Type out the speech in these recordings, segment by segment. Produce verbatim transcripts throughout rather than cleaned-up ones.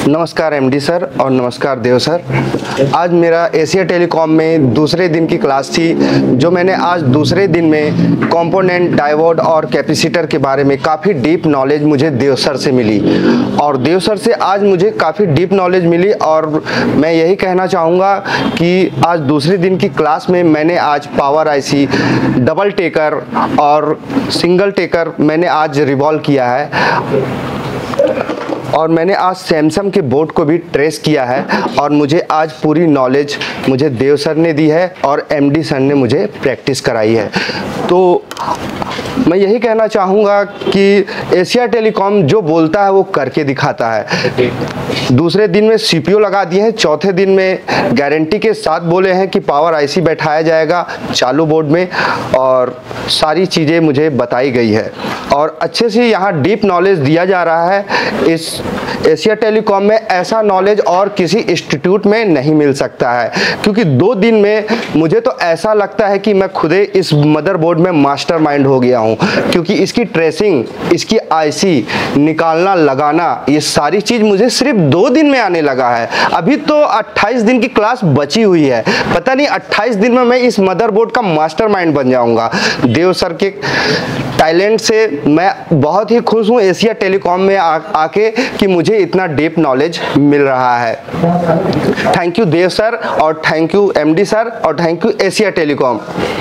नमस्कार MD sir और नमस्कार देव सर। आज मेरा एशिया टेलीकॉम में दूसरे दिन की क्लास थी, जो मैंने आज दूसरे दिन में कंपोनेंट, डायोड और कैपेसिटर के बारे में काफ़ी डीप नॉलेज मुझे देव सर से मिली और देव सर से आज मुझे काफ़ी डीप नॉलेज मिली। और मैं यही कहना चाहूँगा कि आज दूसरे दिन की क्लास में मैंने आज पावर आईसी, डबल टेकर और सिंगल टेकर मैंने आज रिवॉल्व किया है और मैंने आज सैमसंग के बोर्ड को भी ट्रेस किया है और मुझे आज पूरी नॉलेज मुझे देव सर ने दी है और एमडी सर ने मुझे प्रैक्टिस कराई है। तो मैं यही कहना चाहूँगा कि एशिया टेलीकॉम जो बोलता है वो करके दिखाता है। दूसरे दिन में सीपीयू लगा दिए हैं, चौथे दिन में गारंटी के साथ बोले हैं कि पावर आईसी बैठाया जाएगा चालू बोर्ड में और सारी चीज़ें मुझे बताई गई है और अच्छे से यहाँ डीप नॉलेज दिया जा रहा है। इस एशिया टेलीकॉम में ऐसा नॉलेज और किसी इंस्टीट्यूट में नहीं मिल सकता है, क्योंकि दो दिन में मुझे तो ऐसा लगता है कि मैं खुदे इस मदरबोर्ड में मास्टरमाइंड हो गया हूँ, क्योंकि इसकी ट्रेसिंग, इसकी आईसी निकालना, लगाना, ये सारी चीज़ मुझे सिर्फ दो दिन में आने लगा है। अभी तो अट्ठाईस दिन की क्लास बची हुई है, पता नहीं अट्ठाईस दिन में मैं इस मदरबोर्ड का मास्टरमाइंड बन जाऊँगा। देव सर के टैलेंट से मैं बहुत ही खुश हूँ एशिया टेलीकॉम में आ, आके कि मुझे इतना डीप नॉलेज मिल रहा है। थैंक यू देव सर और थैंक यू एमडी सर और थैंक यू एशिया टेलीकॉम।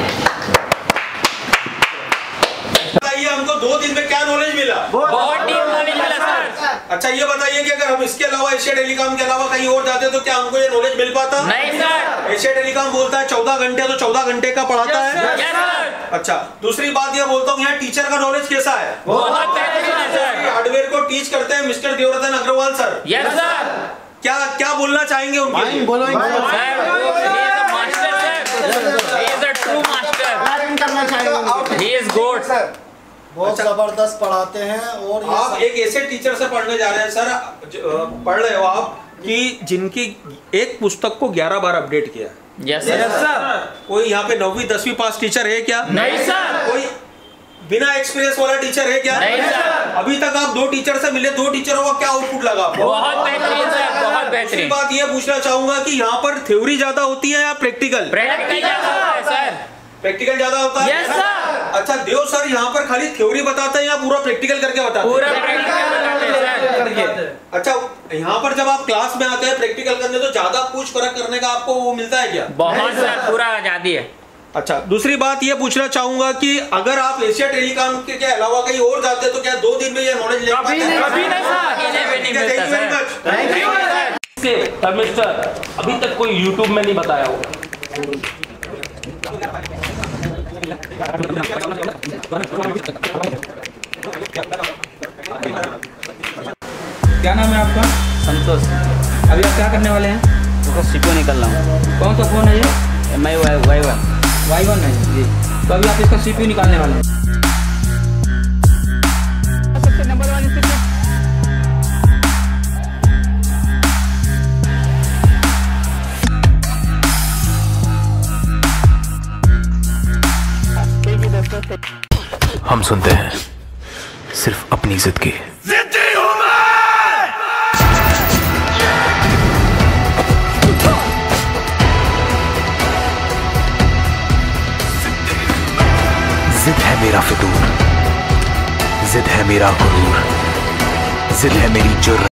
बताइए हमको दो दिन में क्या नॉलेज मिला? बहुत डीप नॉलेज मिला सर। अच्छा ये बताइए कि अगर हम इसके अलावा एशिया टेलीकॉम के अलावा कहीं और जाते तो क्या हमको ये नॉलेज मिल पाता? नहीं सर। एशिया टेलीकॉम बोलता है चौदह घंटे, तो चौदह घंटे का पढ़ाता है। Yes sir. अच्छा, दूसरी बात ये बोलता हूँ, यहाँ टीचर का नॉलेज कैसा है? बहुत बेहतरीन है सर। हार्डवेयर को टीच करते हैं mister Devratan Agarwal sir. Yes sir. क्या क्या बोलना चाहेंगे उनके लिए? बोलो sir, he is a master sir. He is a true master. करना चाहिए। He is good. बहुत जबरदस्त पढ़ाते हैं। और ये आप एक ऐसे टीचर से पढ़ने जा रहे हैं सर, पढ़ रहे हो आप कि जिनकी एक पुस्तक को ग्यारह बार अपडेट किया। Yes sir. कोई यहाँ पे नौवीं दसवीं पास टीचर है क्या? नहीं सर। कोई बिना एक्सपीरियंस वाला टीचर है क्या? नहीं सर। अभी तक आप दो टीचर से मिले, दो टीचरों का क्या आउटपुट लगा? बहुत बेहतरीन सर, बहुत दूसरी बेहतरीन। बात ये पूछना चाहूंगा कि यहाँ पर थ्योरी ज्यादा होती है या प्रैक्टिकल? प्रैक्टिकल ज्यादा होता है सर। प्रैक्टिकल ज्यादा होता है? Yes sir. अच्छा, देव सर यहाँ पर खाली थ्योरी बताते हैं या पूरा प्रैक्टिकल करके बताते हैं? पूरा प्रैक्टिकल बताते हैं सर। अच्छा, यहाँ पर जब आप क्लास में आते हैं प्रैक्टिकल करने तो ज्यादा पूछ परख करने का आपको वो मिलता है क्या? बहुत सर, पूरा आजादी है। अच्छा, दूसरी बात ये पूछना चाहूंगा कि अगर आप एशिया टेलीकॉम के, के अलावा कहीं और जाते तो क्या दो दिन में ये नॉलेज ले पाते हैं? कभी नहीं सर। इन्हें भी नहीं मिलता sir. Thank you sir. Mister अभी तक कोई यूट्यूब में नहीं बताया होगा। क्या नाम है आपका? संतोष। अभी आप क्या करने वाले हैं? तो सीपीयू निकल रहा हूँ। कौन सा फोन है ये? M I Y one Y one है जी। तो अभी आप इसका सीपीयू निकालने वाले हैं। सबसे नंबर वन स्थिति। हम सुनते हैं सिर्फ अपनी जिद की। जिद है मेरा फितूर, जिद है मेरा गुरूर, जिद है मेरी जुर्रत।